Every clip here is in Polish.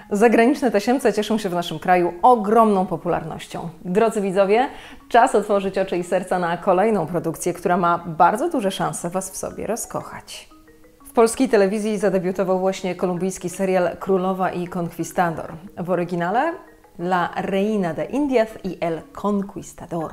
Zagraniczne tasiemce cieszą się w naszym kraju ogromną popularnością. Drodzy widzowie, czas otworzyć oczy i serca na kolejną produkcję, która ma bardzo duże szanse Was w sobie rozkochać. W polskiej telewizji zadebiutował właśnie kolumbijski serial Królowa i Conquistador. W oryginale La Reina de Indias y el Conquistador.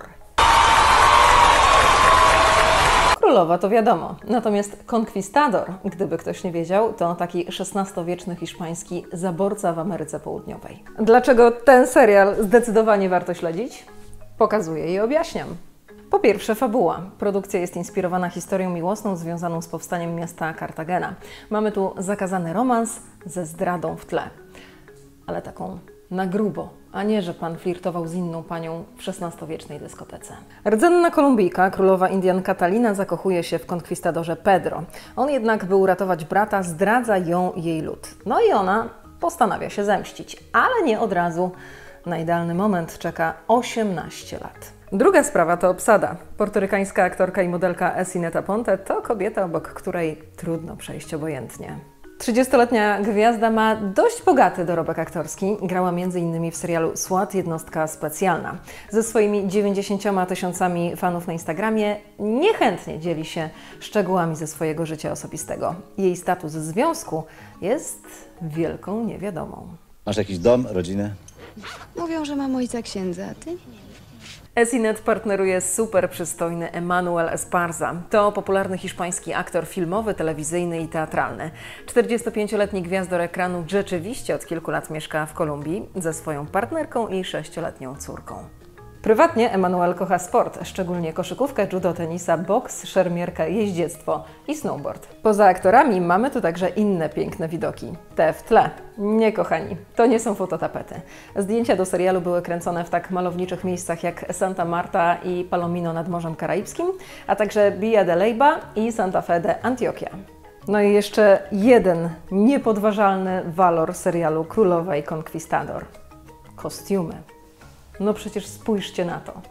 Królowa to wiadomo, natomiast Conquistador, gdyby ktoś nie wiedział, to taki XVI-wieczny hiszpański zaborca w Ameryce Południowej. Dlaczego ten serial zdecydowanie warto śledzić? Pokazuję i objaśniam. Po pierwsze, fabuła. Produkcja jest inspirowana historią miłosną związaną z powstaniem miasta Kartagena. Mamy tu zakazany romans ze zdradą w tle, ale taką na grubo, a nie, że pan flirtował z inną panią w XVI-wiecznej dyskotece. Rdzenna Kolumbijka, królowa Indian Catalina, zakochuje się w konkwistadorze Pedro. On jednak, by uratować brata, zdradza ją jej lud. No i ona postanawia się zemścić, ale nie od razu. Na idealny moment czeka 18 lat. Druga sprawa to obsada. Portorykańska aktorka i modelka Esinette Aponte to kobieta, obok której trudno przejść obojętnie. 30-letnia gwiazda ma dość bogaty dorobek aktorski. Grała m.in. w serialu SWAT – Jednostka Specjalna. Ze swoimi 90 000 fanów na Instagramie niechętnie dzieli się szczegółami ze swojego życia osobistego. Jej status w związku jest wielką niewiadomą. Masz jakiś dom, rodzinę? Mówią, że mam ojca księdza, a ty? Esinette partneruje super przystojny Emmanuel Esparza. To popularny hiszpański aktor filmowy, telewizyjny i teatralny. 45-letni gwiazdor ekranu rzeczywiście od kilku lat mieszka w Kolumbii ze swoją partnerką i 6-letnią córką. Prywatnie Emmanuel kocha sport, szczególnie koszykówkę, judo, tenisa, boks, szermierkę, jeździectwo i snowboard. Poza aktorami mamy tu także inne piękne widoki. Te w tle. Nie, kochani, to nie są fototapety. Zdjęcia do serialu były kręcone w tak malowniczych miejscach jak Santa Marta i Palomino nad Morzem Karaibskim, a także Villa de Leyva i Santa Fe de Antioquia. No i jeszcze jeden niepodważalny walor serialu Królowa i Conquistador. Kostiumy. No przecież spójrzcie na to.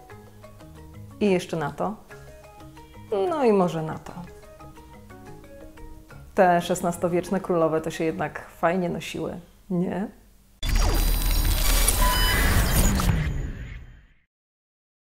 I jeszcze na to. No i może na to. Te XVI-wieczne królowe to się jednak fajnie nosiły, nie?